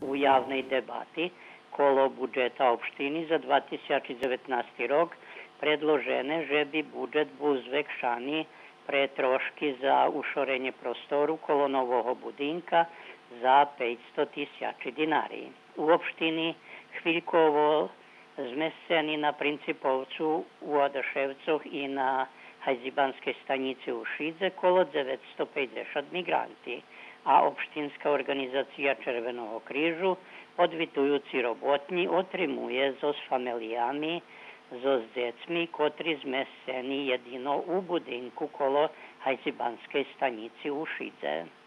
u javnej debati kolo budžeta opštiny za 2019 rok predložené, že by budžet bol zvekšaný pre trošky za ušorenie prostoru kolo nového budinka za 500 000 dinari. U opštiny chvíľkovo zmestení na Principovcu u Odaševcoch i na Hajzibanskej stanici u Šidze kolo 950 migranti, a opštinská organizácia Červeného krížu, podvitujúci robotní, otrimuje so s familiami, so s decmi, kotri zmestení jedino u budinku kolo Hajzibanskej stanici u Šidze.